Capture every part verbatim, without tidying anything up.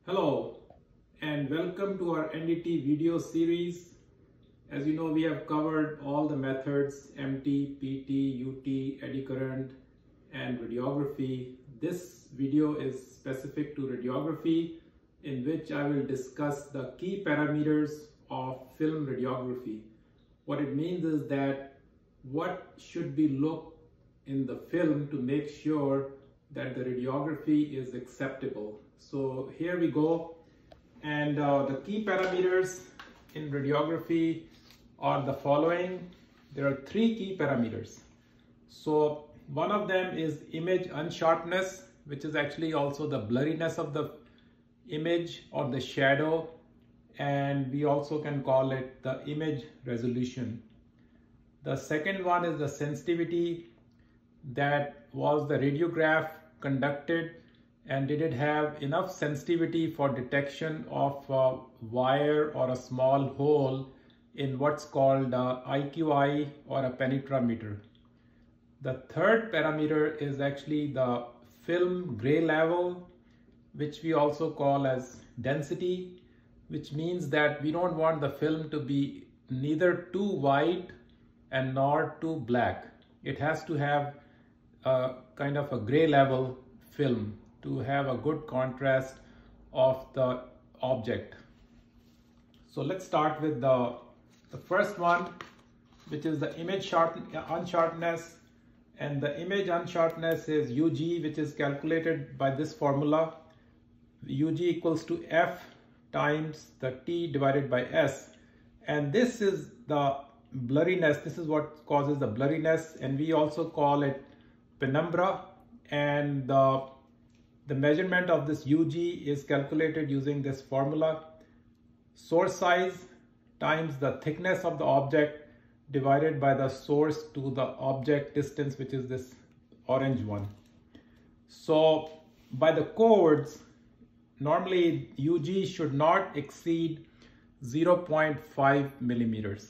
Hello and welcome to our N D T video series. As you know, we have covered all the methods M T, P T, U T, eddy current and radiography. This video is specific to radiography, in which I will discuss the key parameters of film radiography. What it means is that what should be looked in the film to make sure that the radiography is acceptable. So here we go, and uh, the key parameters in radiography are the following. There are three key parameters. So one of them is image unsharpness, which is actually also the blurriness of the image or the shadow, and we also can call it the image resolution. The second one is the sensitivity, that was the radiograph conducted and did it have enough sensitivity for detection of a wire or a small hole in what's called a I Q I or a penetrometer. The third parameter is actually the film gray level, which we also call as density, which means that we don't want the film to be neither too white and nor too black. It has to have a kind of a gray level film to have a good contrast of the object. So let's start with the, the first one, which is the image sharp, unsharpness. And the image unsharpness is U G, which is calculated by this formula. U G equals to F times the T divided by S. And this is the blurriness. This is what causes the blurriness, and we also call it penumbra. And the, the measurement of this U G is calculated using this formula: source size times the thickness of the object divided by the source to the object distance, which is this orange one. So by the codes, normally U G should not exceed zero point five millimeters.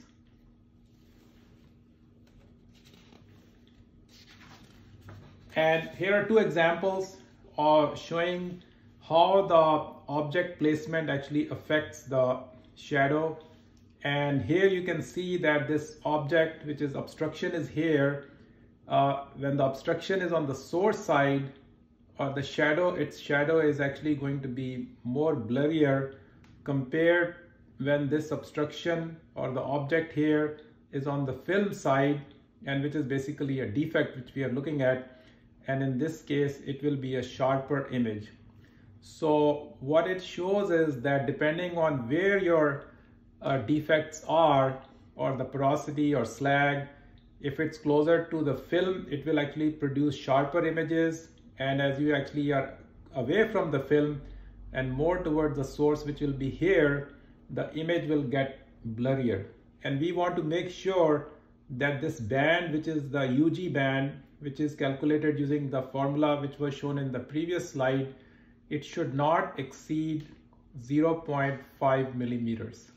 And here are two examples of showing how the object placement actually affects the shadow. And here you can see that this object, which is obstruction, is here. Uh, when the obstruction is on the source side, or the shadow, its shadow is actually going to be more blurrier compared when this obstruction or the object here is on the film side, and which is basically a defect which we are looking at. And in this case, it will be a sharper image. So what it shows is that depending on where your uh, defects are, or the porosity or slag, if it's closer to the film, it will actually produce sharper images. And as you actually are away from the film and more towards the source, which will be here, the image will get blurrier. And we want to make sure that this band, which is the U G band, which is calculated using the formula which was shown in the previous slide, it should not exceed zero point five millimeters.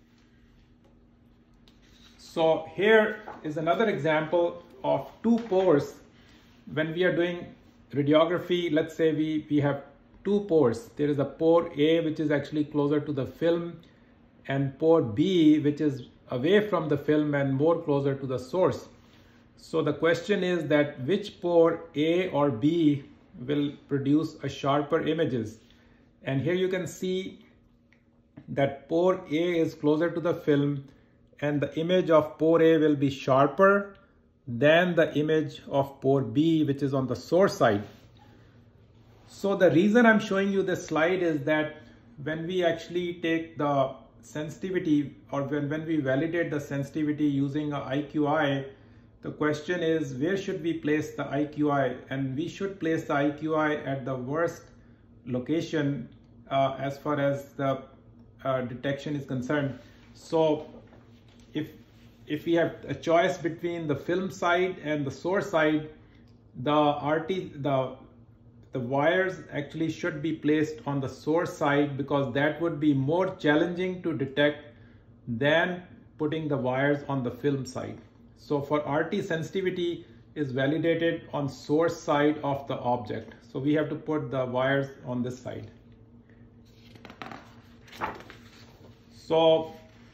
So here is another example of two pores. When we are doing radiography, let's say we, we have two pores. There is a pore A, which is actually closer to the film, and pore B, which is away from the film and more closer to the source. So the question is that which pore, A or B, will produce a sharper images. And here you can see that pore A is closer to the film, and the image of pore A will be sharper than the image of pore B, which is on the source side. So the reason I'm showing you this slide is that when we actually take the sensitivity, or when, when we validate the sensitivity using a I Q I, the question is, where should we place the I Q I? And we should place the I Q I at the worst location uh, as far as the uh, detection is concerned. So if, if we have a choice between the film side and the source side, the R T, the, the wires actually should be placed on the source side, because that would be more challenging to detect than putting the wires on the film side. So for R T, sensitivity is validated on source side of the object. So we have to put the wires on this side. So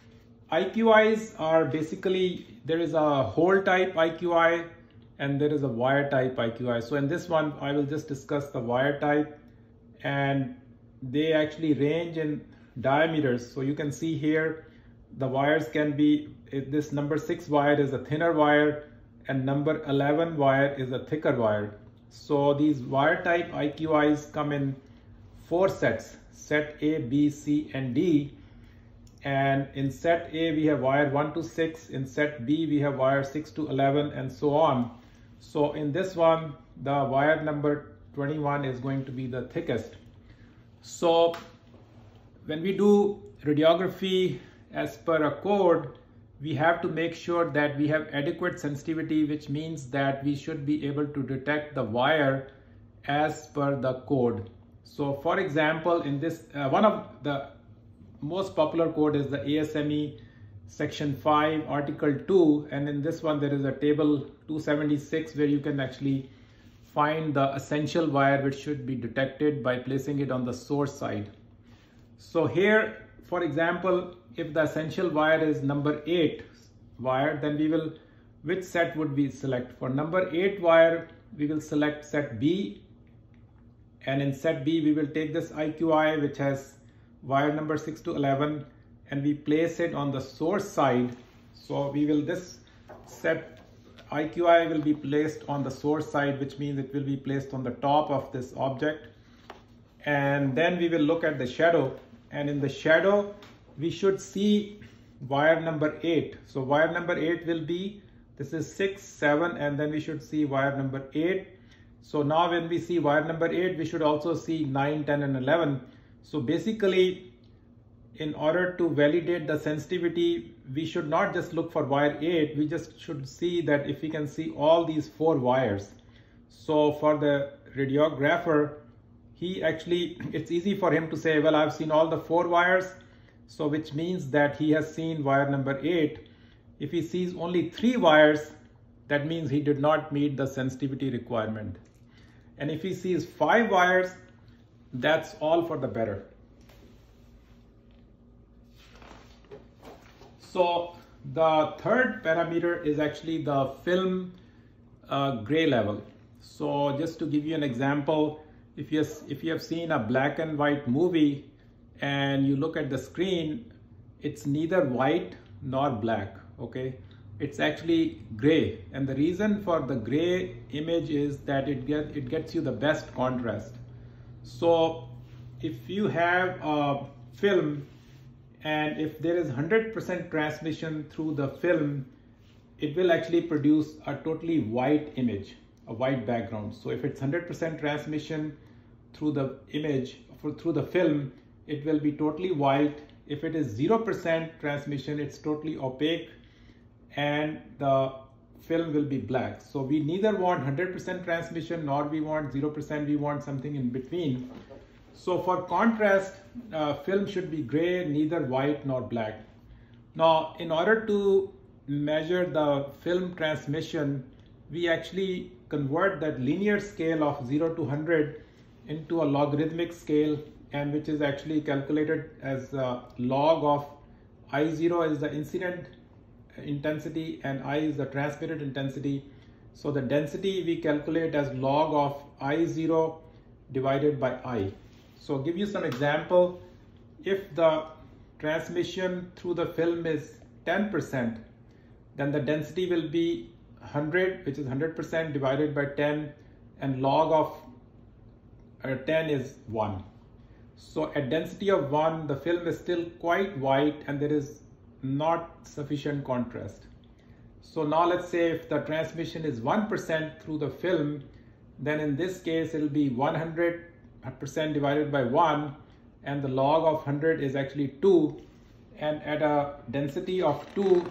I Q Is are basically, there is a hole type I Q I and there is a wire type I Q I. So in this one, I will just discuss the wire type, and they actually range in diameters. So you can see here, the wires can be, this number six wire is a thinner wire and number eleven wire is a thicker wire. So these wire type I Q Is come in four sets, set A, B, C, and D. And in set A, we have wire one to six. In set B, we have wire six to eleven, and so on. So in this one, the wire number twenty-one is going to be the thickest. So when we do radiography as per a code, we have to make sure that we have adequate sensitivity, which means that we should be able to detect the wire as per the code. So for example, in this, uh, one of the most popular code is the A S M E section five article two, and in this one there is a table two seventy-six where you can actually find the essential wire which should be detected by placing it on the source side. So here, for example, if the essential wire is number eight wire, then we will, which set would we select? For number eight wire, we will select set B, and in set B we will take this I Q I which has wire number six to eleven, and we place it on the source side. So we will, this set I Q I will be placed on the source side, which means it will be placed on the top of this object. And then we will look at the shadow, and in the shadow we should see wire number eight. So wire number eight will be, this is six, seven, and then we should see wire number eight. So now when we see wire number eight, we should also see nine, ten, and eleven. So basically, in order to validate the sensitivity, we should not just look for wire eight, we just should see that if we can see all these four wires. So for the radiographer, he actually, it's easy for him to say, well, I've seen all the four wires, so which means that he has seen wire number eight. If he sees only three wires, that means he did not meet the sensitivity requirement. And if he sees five wires, that's all for the better. So the third parameter is actually the film uh, gray level. So just to give you an example, if you, if you have seen a black and white movie and you look at the screen, it's neither white nor black, okay? It's actually gray. And the reason for the gray image is that it, get, it gets you the best contrast. So if you have a film and if there is one hundred percent transmission through the film, it will actually produce a totally white image, a white background. So if it's one hundred percent transmission through the image, for, through the film, it will be totally white. If it is zero percent transmission, it's totally opaque and the film will be black. So we neither want one hundred percent transmission nor we want zero percent, we want something in between. So for contrast, uh, film should be gray, neither white nor black. Now, in order to measure the film transmission, we actually convert that linear scale of zero to one hundred into a logarithmic scale, and which is actually calculated as a log of I zero is the incident intensity and I is the transmitted intensity. So the density we calculate as log of I zero divided by I. So give you some example. If the transmission through the film is ten percent, then the density will be one hundred, which is one hundred percent divided by ten, and log of uh, ten is one. So at density of one, the film is still quite white and there is not sufficient contrast. So now let's say if the transmission is one percent through the film, then in this case it will be one hundred percent divided by one, and the log of one hundred is actually two, and at a density of two,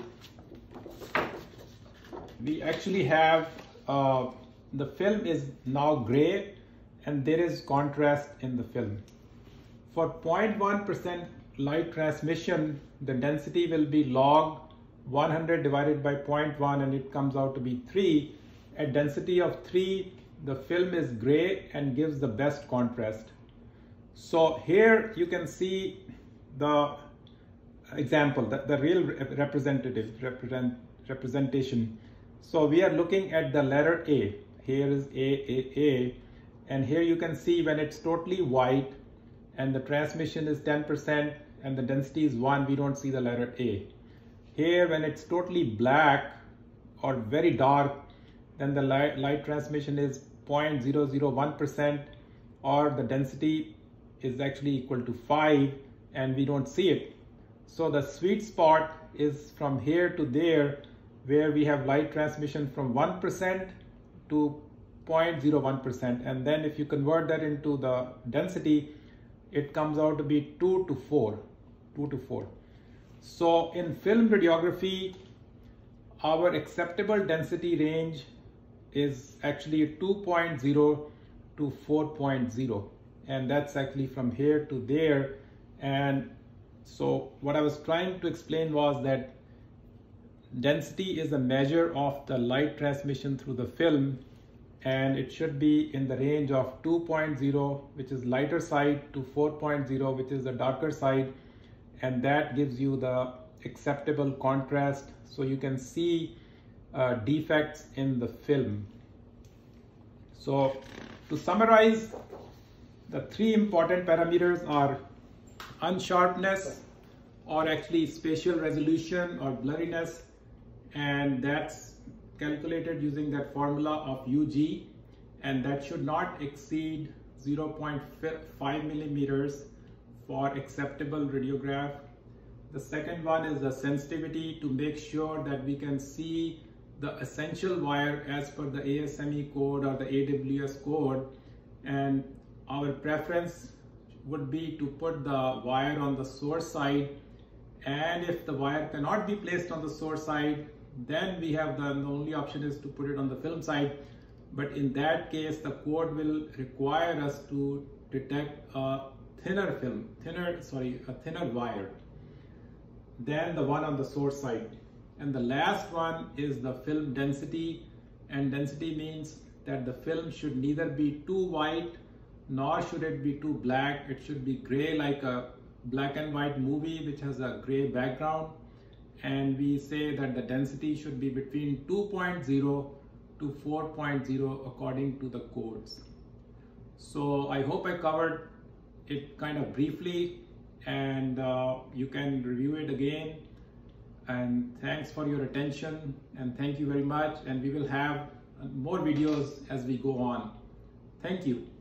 we actually have uh, the film is now gray and there is contrast in the film. For zero point one percent light transmission, the density will be log one hundred divided by zero point one, and it comes out to be three. At density of three, the film is gray and gives the best contrast. So here you can see the example, the, the real representative represent, representation. So we are looking at the letter A. Here is A, A, A, and here you can see when it's totally white and the transmission is ten percent and the density is one, we don't see the letter A. Here when it's totally black or very dark, then the light, light transmission is zero point zero zero one percent, or the density is actually equal to five and we don't see it. So the sweet spot is from here to there, where we have light transmission from one percent to zero point zero one percent, and then if you convert that into the density, it comes out to be two to four. two to four. So in film radiography, our acceptable density range is actually two point zero to four point zero, and that's actually from here to there. And so what I was trying to explain was that density is a measure of the light transmission through the film, and it should be in the range of two point zero, which is lighter side, to four point zero, which is the darker side, and that gives you the acceptable contrast, so you can see uh, defects in the film. So to summarize, the three important parameters are unsharpness, or actually spatial resolution or blurriness, and that's calculated using that formula of U G, and that should not exceed zero point five millimeters for acceptable radiograph. The second one is the sensitivity, to make sure that we can see the essential wire as per the A S M E code or the A W S code, and our preference would be to put the wire on the source side, and if the wire cannot be placed on the source side, then we have the, the only option is to put it on the film side. But in that case, the code will require us to detect a thinner film, thinner, sorry, a thinner wire than the one on the source side. And the last one is the film density, and density means that the film should neither be too white nor should it be too black. It should be gray, like a black and white movie which has a gray background, and we say that the density should be between two point zero to four point zero according to the codes. So I hope I covered it kind of briefly, and uh, you can review it again. And thanks for your attention, and thank you very much, and we will have more videos as we go on. Thank you.